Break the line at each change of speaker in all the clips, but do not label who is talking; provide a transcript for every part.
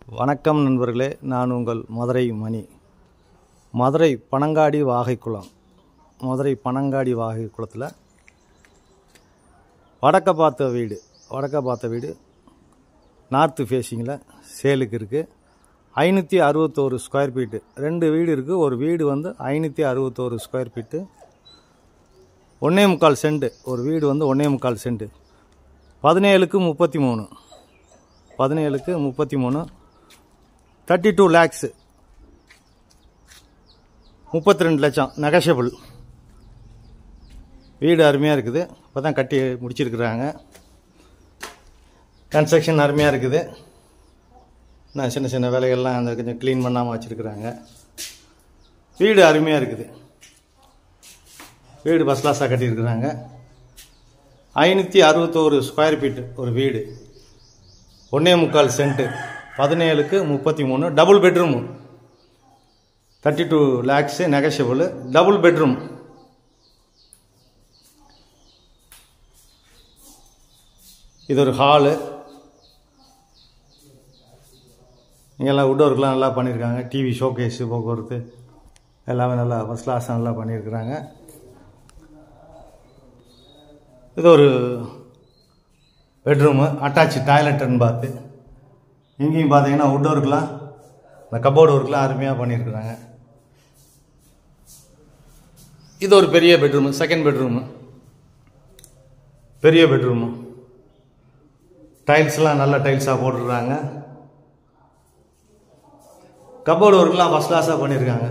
வணக்கம் நண்பர்களே, நான் உங்கள் மதுரை மணி. மதுரை பனங்காடி வாகைக்குளம். மதுரை பனங்காடி வாகைக்குளத்தில் வடக்க பார்த்த வீடு நார்த்து ஃபேஸிங்கில் சேலுக்கு இருக்குது. 561 ஸ்கொயர் ஃபீட்டு. 2 வீடு இருக்குது. ஒரு வீடு வந்து 561 ஸ்கொயர் ஃபீட்டு, 1.25 சென்ட். ஒரு வீடு வந்து 1.25 சென்ட். 17க்கு 33. 17க்கு 33. 32 lakhs, 32 லட்சம் நெகஷியபிள். வீடு அருமையாக இருக்குது. இப்போ தான் கட்டி முடிச்சிருக்கிறாங்க. கன்ஸ்ட்ரக்ஷன் அருமையாக இருக்குது. நான் சின்ன சின்ன வேலைகள்லாம் அந்த கொஞ்சம் க்ளீன் பண்ணாமல் வச்சுருக்குறாங்க. வீடு அருமையாக இருக்குது. வீடு ஃபஸ்ட் கிளாஸாக கட்டியிருக்கிறாங்க. 561 ஸ்கொயர் ஃபீட்டு ஒரு வீடு, 1.25 சென்ட், 17க்கு 33. Double bedroom, 32 lakhs negotiable. Double bedroom. இது ஒரு ஹாலு. இங்கெல்லாம் வுட் ஒர்க்லாம் நல்லா பண்ணியிருக்காங்க. டிவி ஷோகேஸு, போக்குவரத்து எல்லாமே நல்லா ஃபஸ்ட் கிளாஸ் நல்லா பண்ணியிருக்கிறாங்க. இது ஒரு பெட்ரூமு, அட்டாச்சு டாய்லெட் அண்ட் பாத்து. இங்கேயும் பார்த்தீங்கன்னா வுட் ஒர்க்லாம், இந்த கபோர்டு ஒர்க்லாம் அருமையாக பண்ணியிருக்கிறாங்க. இது ஒரு பெரிய பெட்ரூமு, செகண்ட் பெட்ரூமு, பெரிய பெட்ரூமு. டைல்ஸ்லாம் நல்ல டைல்ஸாக போட்டுருக்காங்க. கபோர்டு ஒர்க்லாம் ஃபஸ்ட் கிளாஸாக பண்ணியிருக்காங்க.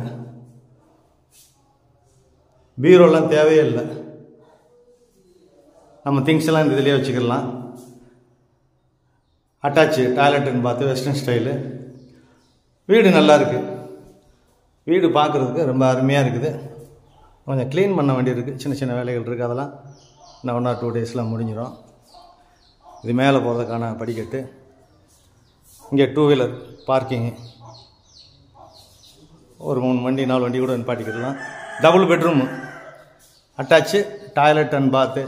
பீரோலாம் தேவையே இல்லை. நம்ம திங்ஸ் எல்லாம் இந்த இதிலே வச்சுக்கலாம். அட்டாச்சு டாய்லெட்டுன்னு பார்த்து வெஸ்டர்ன் ஸ்டைலு. வீடு நல்லா இருக்குது. வீடு பார்க்குறதுக்கு ரொம்ப அருமையாக இருக்குது. கொஞ்சம் க்ளீன் பண்ண வேண்டியிருக்கு. சின்ன சின்ன வேலைகள் இருக்குது. அதெல்லாம் இன்னும் 1 or 2 daysலாம் முடிஞ்சிடும். இது மேலே போகிறதுக்கான படிக்கட்டு. இங்கே 2 வீலர் பார்க்கிங்கு. ஒரு 3 வண்டி 4 வண்டி கூட நிப்பாட்டிக்கிடலாம். Double bedroom, attach toilet and bath.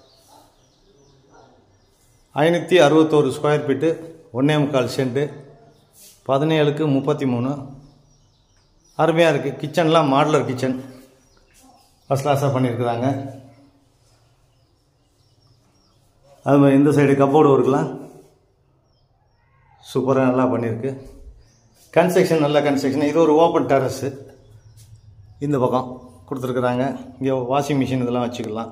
561 square feet, 1.25 cent, 17க்கு 33. அருமையாக இருக்குது. கிச்சன்லாம் மாடலர் கிச்சன் ஃபஸ்ட் கிளாஸாக பண்ணியிருக்கிறாங்க. அது மாதிரி இந்த சைடு கபோர்டு ஒர்க்லாம் சூப்பராக நல்லா பண்ணியிருக்கு. கன்ஸ்ட்ரக்ஷன் நல்ல கன்ஸ்ட்ரக்ஷன். இது ஒரு ஓப்பன் டெரஸு இந்த பக்கம் கொடுத்துருக்குறாங்க. இங்கே வாஷிங் மிஷின் இதெல்லாம் வச்சுக்கலாம்.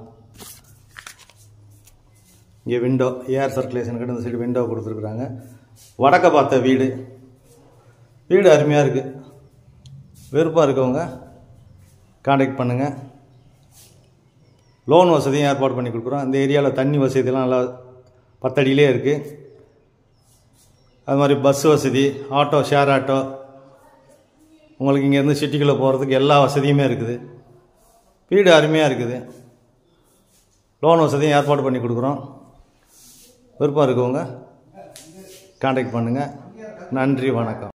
இங்கே விண்டோ, ஏர் சர்க்குலேஷனுக்கு இந்த சைடு விண்டோ கொடுத்துருக்குறாங்க. வடக்க பார்த்த வீடு. வீடு அருமையாக இருக்குது. விருப்பம் இருக்கவங்க கான்டாக்ட் பண்ணுங்கள். லோன் வசதியும் ஏற்பாடு பண்ணி கொடுக்குறோம். இந்த ஏரியாவில் தண்ணி வசதியெல்லாம் நல்லா 10 அடியிலே இருக்குது. அது மாதிரி பஸ் வசதி, ஆட்டோ, ஷேர் ஆட்டோ, உங்களுக்கு இங்கேருந்து சிட்டிக்குள்ளே போகிறதுக்கு எல்லா வசதியுமே இருக்குது. வீடு அருமையாக இருக்குது. லோன் வசதியும் ஏற்பாடு பண்ணி கொடுக்குறோம். விருப்பம் இருக்கவங்க கான்டாக்ட் பண்ணுங்கள். நன்றி, வணக்கம்.